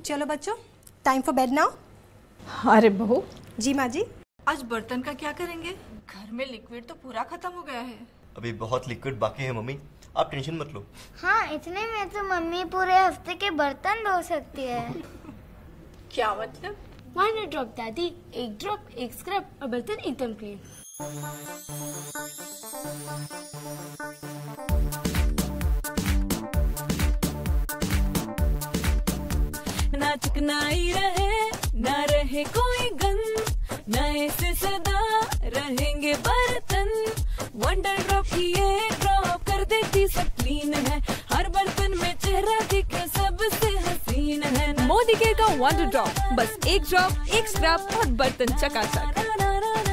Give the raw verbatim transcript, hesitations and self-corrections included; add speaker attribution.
Speaker 1: चलो बच्चों, time for bed now.
Speaker 2: अरे बहू।
Speaker 1: जी माँ जी।
Speaker 3: आज बर्तन का क्या करेंगे? घर में लिक्विड तो पूरा खत्म हो गया है।
Speaker 4: अभी बहुत लिक्विड बाकी है मम्मी, आप टेंशन मत लो।
Speaker 5: हाँ, इतने में तो मम्मी पूरे हफ्ते के बर्तन धो सकती है।
Speaker 3: क्या मतलब?
Speaker 6: Why not drop दादी? एक ड्रॉप, एक स्क्रब और बर्तन एकदम क्लीन।
Speaker 7: ना चिकनाई रहे, ना रहे कोई गंद, नए से सदा रहेंगे बर्तन। वंडर ड्रॉप की ये ड्रॉप कर देती सब क्लीन है, हर बर्तन में चेहरा दिखे सबसे हसीन है।
Speaker 2: मोदी केयर का वंडर ड्रॉप, बस एक ड्रॉप, एक स्क्रब और बर्तन चकाचक।